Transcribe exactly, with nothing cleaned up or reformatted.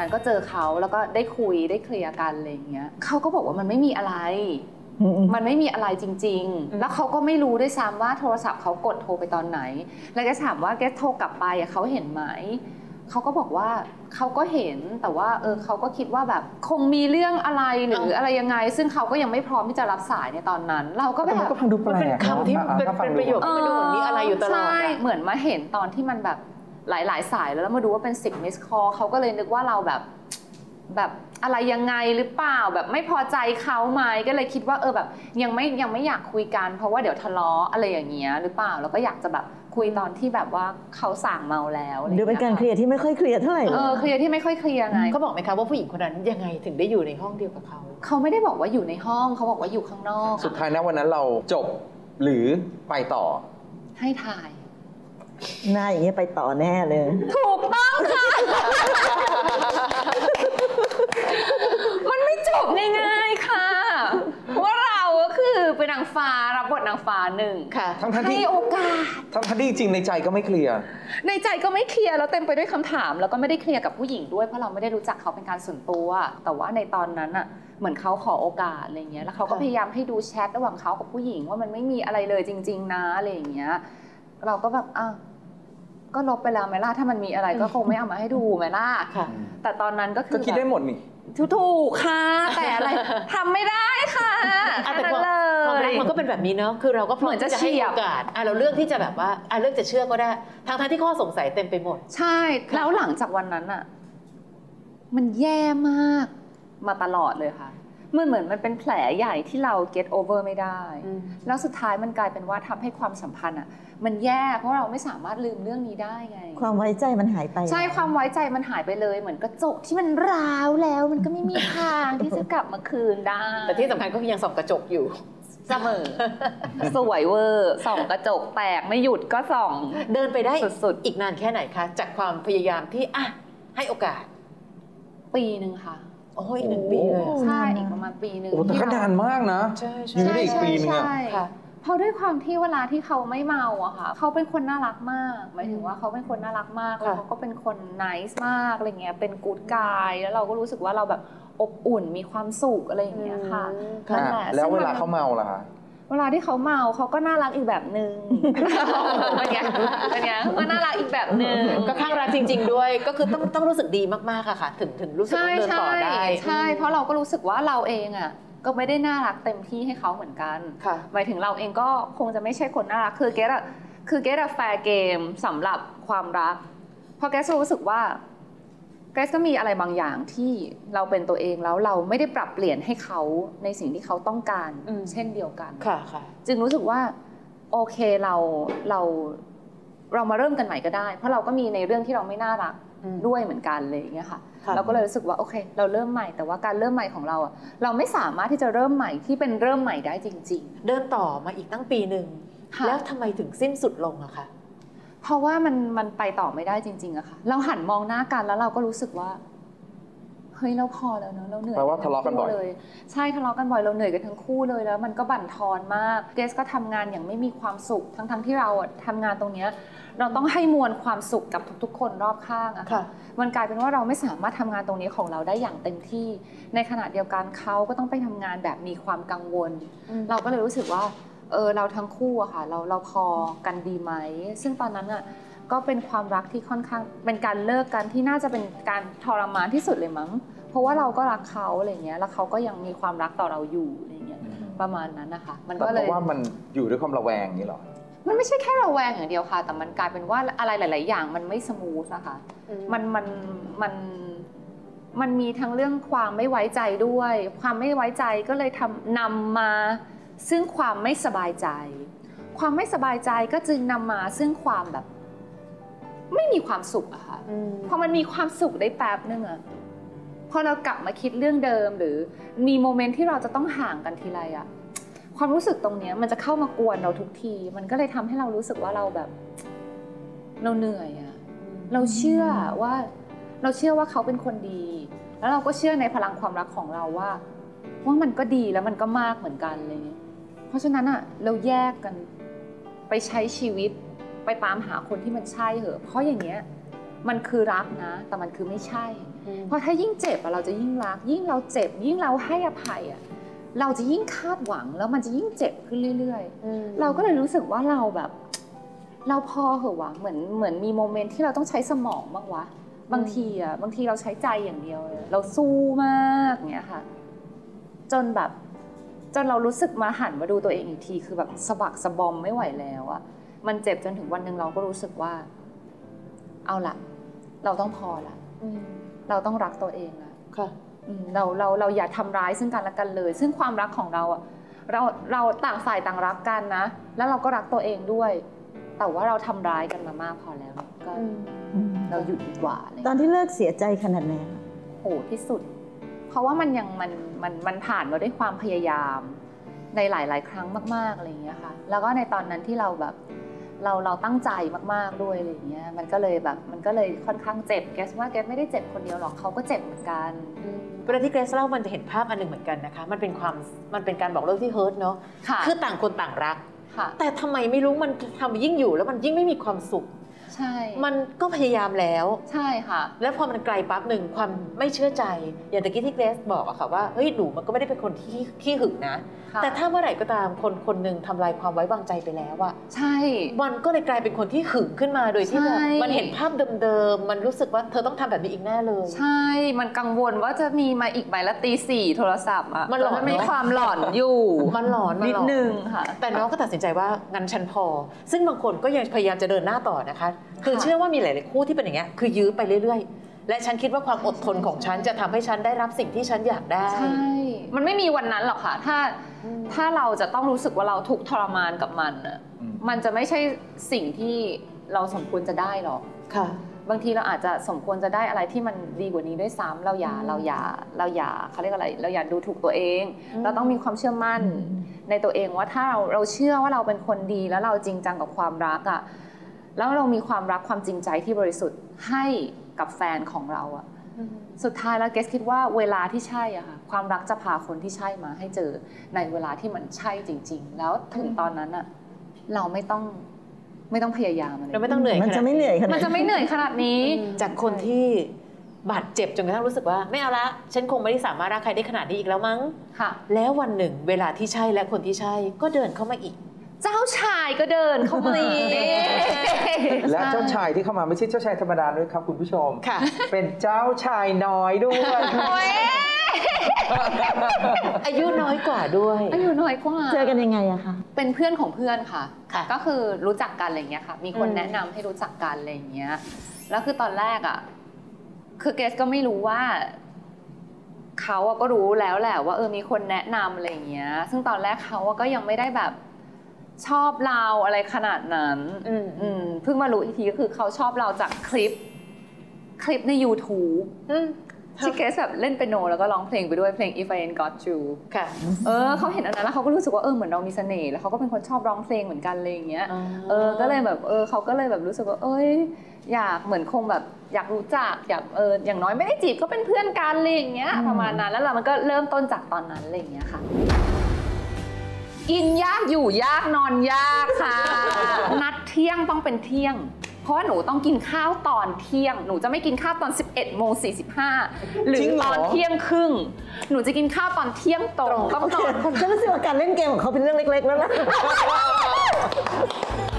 นั้นก็เจอเขาแล้วก็ได้คุยได้เคลียร์กันอะไรอย่างเงี้ยเขาก็บอกว่ามันไม่มีอะไรมันไม่มีอะไรจริงๆแล้วเขาก็ไม่รู้ด้วยซ้ำว่าโทรศัพท์เขากดโทรไปตอนไหนแล้วก็ถามว่าแกโทรกลับไปเขาเห็นไหมเขาก็บอกว่าเขาก็เห็นแต่ว่าเออเขาก็คิดว่าแบบคงมีเรื่องอะไรหรืออะไรยังไงซึ่งเขาก็ยังไม่พร้อมที่จะรับสายในตอนนั้นเราก็แบบก็ฟังดูแปลกเป็นคำที่เป็นประโยคที่มันดูเหมือนมีอะไรอยู่ตลอดใช่เหมือนมาเห็นตอนที่มันแบบหลายๆสายแล้วมาดูว่าเป็นสิบมิสคอลเขาก็เลยนึกว่าเราแบบแบบอะไรยังไงหรือเปล่าแบบไม่พอใจเขาไหมก็เลยคิดว่าเออแบบยังไม่ยังไม่อยากคุยกันเพราะว่าเดี๋ยวทะเลาะอะไรอย่างเงี้ยหรือเปล่าแล้วก็อยากจะแบบคุยตอนที่แบบว่าเขาสั่งเมาแล้วดูเป็นการเคลียร์ที่ไม่ค่อยเคลียร์เท่าไหร่เออเคลียร์ที่ไม่ค่อยเคลียร์ไงเขาบอกไหมคะว่าผู้หญิงคนนั้นยังไงถึงได้อยู่ในห้องเดียวกับเขาเขาไม่ได้บอกว่าอยู่ในห้องเขาบอกว่าอยู่ข้างนอกสุดท้ายนะวันนั้นเราจบหรือไปต่อให้ทายหน้าอย่างเงี้ยไปต่อแน่เลยถูกต้องค่ะมันไม่จบง่ายๆค่ะว่าเราก็คือเป็นนางฟ้ารับบทนางฟ้าหนึ่งค่ะให้โอกาสทั้งที่จริงในใจก็ไม่เคลียร์ในใจก็ไม่เคลียร์แล้วเต็มไปด้วยคำถามแล้วก็ไม่ได้เคลียร์กับผู้หญิงด้วยเพราะเราไม่ได้รู้จักเขาเป็นการส่วนตัวแต่ว่าในตอนนั้นอะเหมือนเขาขอโอกาสอะไรเงี้ยแล้วเขาก็พยายามให้ดูแชทระหว่างเขากับผู้หญิงว่ามันไม่มีอะไรเลยจริงๆนะอะไรอย่างเงี้ยเราก็แบบอ้าวก็ลบไปแล้วไหมล่ะถ้ามันมีอะไรก็คงไม่เอามาให้ดูไหมล่ะแต่ตอนนั้นก็คือก็คิดได้หมดนี่ถูกค่ะแต่อะไรทำไม่ได้ค่ะแต่ความรักมันก็เป็นแบบนี้เนาะคือเราก็เหมือนจะให้โอกาสเราเลือกที่จะแบบว่าเลือกจะเชื่อก็ได้ทั้งๆที่ข้อสงสัยเต็มไปหมดใช่แล้วหลังจากวันนั้นอ่ะมันแย่มากมาตลอดเลยค่ะมันเหมือนมันเป็นแผลใหญ่ที่เรา get over ไม่ได้แล้วสุดท้ายมันกลายเป็นว่าทำให้ความสัมพันธ์อ่ะมันแย่เพราะเราไม่สามารถลืมเรื่องนี้ได้ไงความไว้ใจมันหายไปใช่ความไว้ใจมันหายไปเลยเหมือนกระจกที่มันร้าวแล้วมันก็ไม่มีทางที่จะกลับมาคืนได้แต่ที่สำคัญก็ยังส่องกระจกอยู่เสมอสวยเวอร์ส่องกระจกแตกไม่หยุดก็ส่องเดินไปได้สุดๆอีกนานแค่ไหนคะจากความพยายามที่อ่ะให้โอกาสปีหนึ่งค่ะโอ้ยอีกหนึ่งปีเลยใช่อีกประมาณปีหนึ่งโอ้แต่ก็นานมากนะใช่ใช่อยู่ได้อีกปีนึงอะเพราะด้วยความที่เวลาที่เขาไม่เมาอะค่ะเขาเป็นคนน่ารักมากหมายถึงว่าเขาเป็นคนน่ารักมากแล้วเขาก็เป็นคนนิสมากอะไรเงี้ยเป็นกู๊ดกายแล้วเราก็รู้สึกว่าเราแบบอบอุ่นมีความสุขอะไรอย่างเงี้ยค่ะแล้วเวลาเขาเมาล่ะคะเวลาที่เขาเมาเขาก็น่ารักอีกแบบนึงเป็นไงเป็นไงก็น่ารักอีกแบบนึงก็ข้างรักจริงๆด้วยก็คือต้องต้องรู้สึกดีมากๆค่ะถึงถึงรู้สึกเดินต่อได้ใช่เพราะเราก็รู้สึกว่าเราเองอะก็ไม่ได้น่ารักเต็มที่ให้เขาเหมือนกันหมายถึงเราเองก็คงจะไม่ใช่คนน่ารักคือเกรดอะคือเกรดอะแฟร์เกมสำหรับความรักเพราะเกรดรู้สึกว่าเกรดก็มีอะไรบางอย่างที่เราเป็นตัวเองแล้วเราไม่ได้ปรับเปลี่ยนให้เขาในสิ่งที่เขาต้องการเช่นเดียวกันจึงรู้สึกว่าโอเคเราเราเรามาเริ่มกันใหม่ก็ได้เพราะเราก็มีในเรื่องที่เราไม่น่ารักด้วยเหมือนกันเลยอย่างเงี้ยค่ะเราก็เลยรู้สึกว่าโอเคเราเริ่มใหม่แต่ว่าการเริ่มใหม่ของเราอ่ะเราไม่สามารถที่จะเริ่มใหม่ที่เป็นเริ่มใหม่ได้จริงๆเดินต่อมาอีกตั้งปีหนึ่งแล้วทำไมถึงสิ้นสุดลงอะคะเพราะว่ามันมันไปต่อไม่ได้จริงๆอะค่ะเราหันมองหน้ากันแล้วเราก็รู้สึกว่าเฮ้ยเราพอแล้วเนอะเราเหนื่อยแปลว่าทะเลาะกันบ่อยเลยใช่ทะเลาะกันบ่อยเราเหนื่อยกันทั้งคู่เลยแล้วมันก็บั่นทอนมากเกสก็ทำงานอย่างไม่มีความสุขทั้งๆที่เราทำงานตรงเนี้ยเราต้องให้มวลความสุขกับทุกๆคนรอบข้างอะค่ะมันกลายเป็นว่าเราไม่สามารถทำงานตรงนี้ของเราได้อย่างเต็มที่ในขณะเดียวกันเขาก็ต้องไปทำงานแบบมีความกังวลเราก็เลยรู้สึกว่าเออเราทั้งคู่อะค่ะเราเราพอกันดีไหมซึ่งตอนนั้นอะก็เป็นความรักที่ค่อนข้างเป็นการเลิกกันที่น่าจะเป็นการทรมานที่สุดเลยมั้งเพราะว่าเราก็รักเขาอะไรเงี้ยแล้วเขาก็ยังมีความรักต่อเราอยู่อะไรเงี้ยประมาณนั้นนะคะมันก็เลยเพราะว่ามันอยู่ด้วยความระแวงนี่หรอมันไม่ใช่แค่ระแวงอย่างเดียวค่ะแต่มันกลายเป็นว่าอะไรหลายๆอย่างมันไม่สมูทนะคะมันมันมันมันมีทั้งเรื่องความไม่ไว้ใจด้วยความไม่ไว้ใจก็เลยทำนำมาซึ่งความไม่สบายใจความไม่สบายใจก็จึงนำมาซึ่งความแบบไม่มีความสุขอะค่ะพอมันมีความสุขได้แป๊บนึงอะพอเรากลับมาคิดเรื่องเดิมหรือมีโมเมนต์ที่เราจะต้องห่างกันทีไรอะความรู้สึกตรงนี้มันจะเข้ามากวนเราทุกทีมันก็เลยทำให้เรารู้สึกว่าเราแบบเราเหนื่อยอะเราเชื่อว่าเราเชื่อว่าเขาเป็นคนดีแล้วเราก็เชื่อในพลังความรักของเราว่าว่ามันก็ดีแล้วมันก็มากเหมือนกันเลยเพราะฉะนั้นอะเราแยกกันไปใช้ชีวิตไปตามหาคนที่มันใช่เหอะเพราะอย่างเงี้ยมันคือรักนะแต่มันคือไม่ใช่เพราะถ้ายิ่งเจ็บเราจะยิ่งรักยิ่งเราเจ็บยิ่งเราให้อภัยอะเราจะยิ่งคาดหวังแล้วมันจะยิ่งเจ็บขึ้นเรื่อยๆเราก็เลยรู้สึกว่าเราแบบเราพอเหอะวะเหมือนเหมือนมีโมเมนต์ที่เราต้องใช้สมองบ้างวะบางทีอะบางทีเราใช้ใจอย่างเดียวเลยเราสู้มากเงี้ยค่ะจนแบบจนเรารู้สึกมาหันมาดูตัวเองอีกทีคือแบบสะบักสะบอมไม่ไหวแล้วอะมันเจ็บจนถึงวันหนึ่งเราก็รู้สึกว่าเอาละเราต้องพอละเราต้องรักตัวเองละค่ะเราเราเราอย่าทำร้ายซึ่งกันและกันเลยซึ่งความรักของเราอะเราเราต่างฝ่ายต่างรักกันนะแล้วเราก็รักตัวเองด้วยแต่ว่าเราทำร้ายกันมามากพอแล้วก็เราหยุดดีกว่าตอนที่เลิกเสียใจขนาดไหนโหที่สุดเพราะว่ามันยังมันมันมันผ่านมาด้วยความพยายามในหลายๆครั้งมากๆอะไรอย่างเงี้ยค่ะแล้วก็ในตอนนั้นที่เราแบบเราเราตั้งใจมากๆด้วยอะไรอย่างเงี้ยมันก็เลยแบบมันก็เลยค่อนข้างเจ็บแกสว่าแกไม่ได้เจ็บคนเดียวหรอกเขาก็เจ็บเหมือนกันเวลาที่เกรซเล่ามันจะเห็นภาพอันหนึ่งเหมือนกันนะคะมันเป็นความมันเป็นการบอกเลิกที่เฮิร์ตเนาะคือต่างคนต่างรักแต่ทำไมไม่รู้มันทำยิ่งอยู่แล้วมันยิ่งไม่มีความสุขใช่มันก็พยายามแล้วใช่ค่ะแล้วพอมันไกลปั๊บหนึ่งความไม่เชื่อใจอย่างตะกี้ที่เกรซบอกอะค่ะว่าเฮ้ยหนูมันก็ไม่ได้เป็นคนที่ขี้หึงนะแต่ถ้าเมื่อไหร่ก็ตามคนคนหนึ่งทำลายความไว้วางใจไปแล้วอะใช่มันก็เลยกลายเป็นคนที่หึงขึ้นมาโดยที่แบบมันเห็นภาพเดิมๆมันรู้สึกว่าเธอต้องทำแบบนี้อีกแน่เลยใช่มันกังวลว่าจะมีมาอีกไหมละตีสี่โทรศัพท์อะมันหลอนมีความหลอนอยู่มันหลอนนิดนึงค่ะแต่น้องก็ตัดสินใจว่างั้นฉันพอซึ่งบางคนก็ยังพยายามจะเดินหน้าต่อนะคะคือเชื่อว่ามีหลายๆคู่ที่เป็นอย่างเงี้ยคือยื้อไปเรื่อยๆและฉันคิดว่าความอดทนของฉันจะทำให้ฉันได้รับสิ่งที่ฉันอยากได้ใช่มันไม่มีวันนั้นหรอกค่ะถ้าถ้าเราจะต้องรู้สึกว่าเราทุกข์ทรมานกับมันอ่ะมันจะไม่ใช่สิ่งที่เราสมควรจะได้หรอกค่ะบางทีเราอาจจะสมควรจะได้อะไรที่มันดีกว่านี้ด้วยซ้ำเราอย่าเราอย่าเราอย่าเขาเรียกอะไรเราอย่าดูถูกตัวเองเราต้องมีความเชื่อมั่นในตัวเองว่าถ้าเราเราเชื่อว่าเราเป็นคนดีแล้วเราจริงจังกับความรักอ่ะแล้วเรามีความรักความจริงใจที่บริสุทธิ์ให้กับแฟนของเราอะสุดท้ายแล้วเกสคิดว่าเวลาที่ใช่อะค่ะความรักจะพาคนที่ใช่มาให้เจอในเวลาที่มันใช่จริงๆแล้วถึงตอนนั้นอะเราไม่ต้องไม่ต้องพยายามอะไรเราไม่ต้องเหนื่อยมันจะไม่เหนื่อยขนาดมันจะไม่เหนื่อยขนาดนี้จากคนที่บาดเจ็บจนกระทั่งรู้สึกว่าไม่เอาละฉันคงไม่ได้สามารถรักใครได้ขนาดนี้อีกแล้วมั้งค่ะแล้ววันหนึ่งเวลาที่ใช่และคนที่ใช่ก็เดินเข้ามาอีกเจ้าชายก็เดินเข้ามาและเจ้าชายที่เข้ามาไม่ใช่เจ้าชายธรรมดาด้วยครับคุณผู้ชมเป็นเจ้าชายน้อยด้วยอายุน้อยกว่าด้วยอายุน้อยกว่าเจอกันยังไงอะคะเป็นเพื่อนของเพื่อนค่ะก็คือรู้จักกันอะไรอย่างเงี้ยค่ะมีคนแนะนำให้รู้จักกันอะไรอย่างเงี้ยแล้วคือตอนแรกอะคือเกสก็ไม่รู้ว่าเขาก็รู้แล้วแหละว่าเออมีคนแนะนำอะไรอย่างเงี้ยซึ่งตอนแรกเขาก็ยังไม่ได้แบบชอบเราอะไรขนาดนั้นเพิ่งมารู้อีกทีก็คือเขาชอบเราจากคลิปคลิปใน YouTube ที่เกสแบบเล่นเปียโนแล้วก็ร้องเพลงไปด้วยเพลง If I Ain't Got You ค่ะเออเขาเห็นอันนั้นแล้วเขาก็รู้สึกว่าเออเหมือนเรามีเสน่ห์แล้วเขาก็เป็นคนชอบร้องเพลงเหมือนกันอะไรอย่างเงี้ยเออก็เลยแบบเออเขาก็เลยแบบรู้สึกว่าเอ้ยอยากเหมือนคงแบบอยากรู้จักอยากเอออย่างน้อยไม่ได้จีบก็เป็นเพื่อนกันอะไรอย่างเงี้ยประมาณนั้นแล้วเรามันก็เริ่มต้นจากตอนนั้นอะไรอย่างเงี้ยค่ะกินยากอยู่ยากนอนยากค่ะนัดเที่ยงต้องเป็นเที่ยงเพราะว่าหนูต้องกินข้าวตอนเที่ยงหนูจะไม่กินข้าวตอน สิบเอ็ดโมงสี่สิบห้า หรือตอนเที่ยงครึ่งหนูจะกินข้าวตอนเที่ยงตรงต้องนอนฉันรู้สึกว่าการเล่นเกมของเขาเป็นเรื่องเล็กๆแล้วนะ